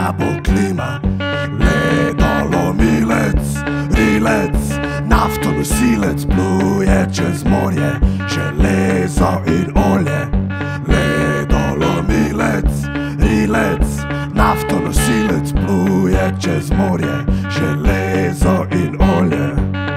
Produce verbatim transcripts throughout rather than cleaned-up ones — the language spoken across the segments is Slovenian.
bo klima. Ledolomilec, rilec, naftonosilec pluje čez morje, železo in olje. Ledolomilec, rilec, naftonosilec pluje čez morje, železo in olje.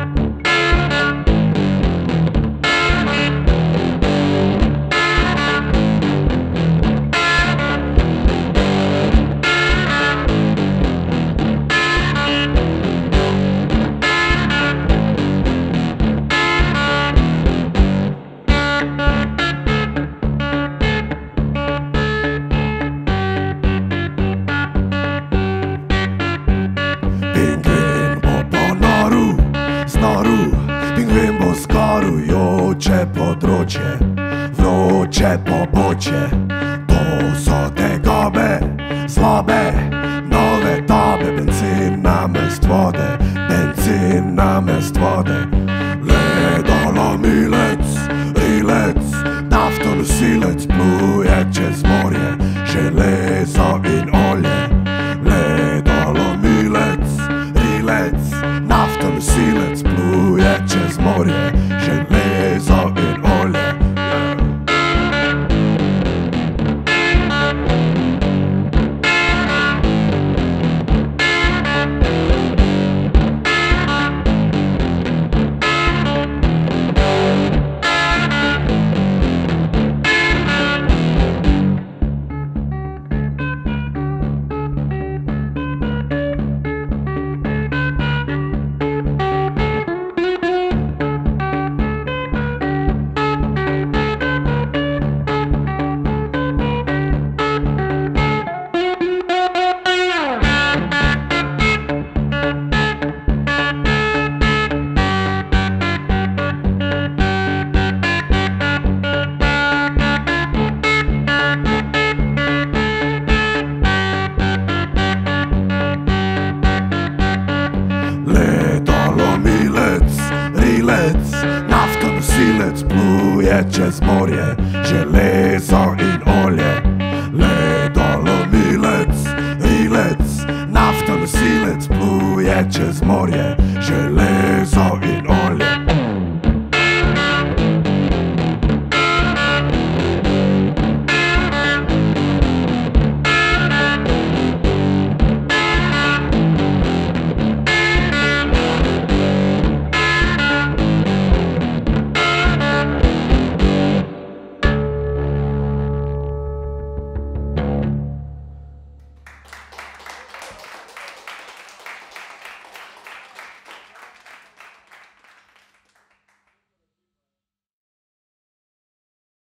Pingvin bo ponoril z noru, pingvin bo skorujoče področje, vroče pobočje. To so tegobe, zlobe, nove dobe, bencin namest vode, bencin namest vode. Ledolomilec, rilec, naftonosilec pluje čez morje, železo in olje. Naftonosilec pluje čez morje, železo in olje. Ledolomilec, rilec, naftonosilec pluje čez morje, železo in olje. Ledolomilec, rilec, naftonosilec pluje čez morje,